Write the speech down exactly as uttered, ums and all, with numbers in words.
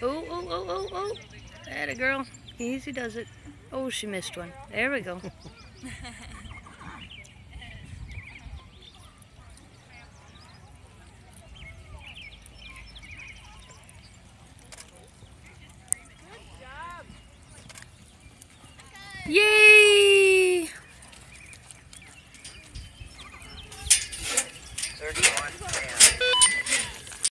Oh, oh, oh, oh, oh. Atta girl. Easy does it. Oh, she missed one. There we go. Yay!